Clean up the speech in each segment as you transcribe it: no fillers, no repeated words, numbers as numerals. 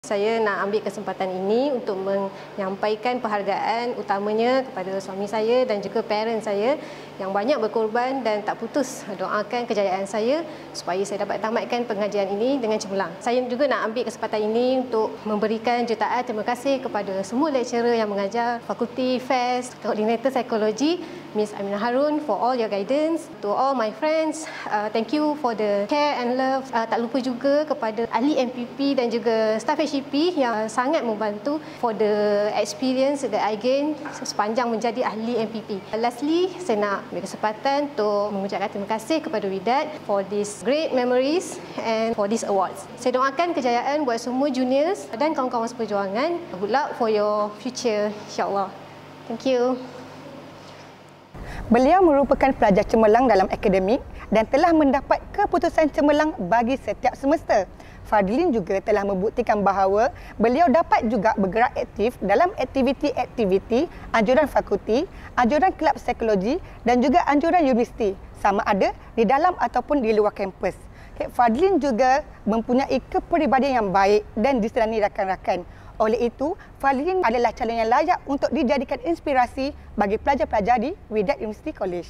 Saya nak ambil kesempatan ini untuk menyampaikan penghargaan utamanya kepada suami saya dan juga parent saya yang banyak berkorban dan tak putus doakan kejayaan saya supaya saya dapat tamatkan pengajian ini dengan cemerlang. Saya juga nak ambil kesempatan ini untuk memberikan jutaan terima kasih kepada semua lecturer yang mengajar Fakulti FAS, Koordinator Psikologi, Miss Aminah Harun for all your guidance. To all my friends, thank you for the care and love. Tak lupa juga kepada ahli MPP dan juga staff HCP yang sangat membantu for the experience that I gain sepanjang menjadi ahli MPP. Lastly, saya nak ambil kesempatan untuk mengucapkan terima kasih kepada Widat for these great memories and for these awards. Saya doakan kejayaan buat semua juniors dan kawan-kawan seperjuangan. Good luck for your future, insyaAllah. Thank you. Beliau merupakan pelajar cemerlang dalam akademik dan telah mendapat keputusan cemerlang bagi setiap semester. Fadlin juga telah membuktikan bahawa beliau dapat juga bergerak aktif dalam aktiviti-aktiviti anjuran fakulti, anjuran kelab psikologi dan juga anjuran universiti, sama ada di dalam ataupun di luar kampus. Fadlin juga mempunyai kepribadian yang baik dan disenangi rakan-rakan. Oleh itu, Fadlin adalah calon yang layak untuk dijadikan inspirasi bagi pelajar-pelajar di Widat University College.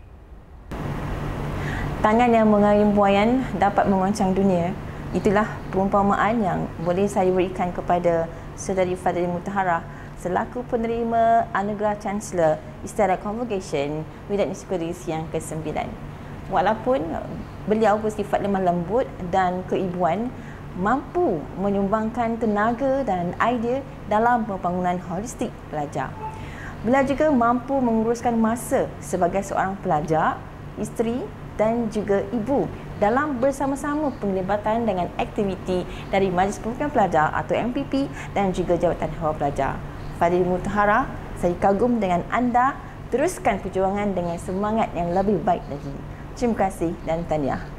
Tangan yang mengayun buayan dapat mengoncang dunia. Itulah perumpamaan yang boleh saya berikan kepada Saudari Fadlin Mutahharah selaku penerima Anugerah Chancellor Istiadat Convocation Widat University College yang ke-9. Walaupun beliau bersifat lemah lembut dan keibuan, mampu menyumbangkan tenaga dan idea dalam pembangunan holistik pelajar. Beliau juga mampu menguruskan masa sebagai seorang pelajar, isteri dan juga ibu dalam bersama-sama penglibatan dengan aktiviti dari Majlis Perhimpunan Pelajar atau MPP dan juga Jabatan Hawal Pelajar. Fadlin Mutahharah, saya kagum dengan anda. Teruskan perjuangan dengan semangat yang lebih baik lagi. Terima kasih dan tahniah.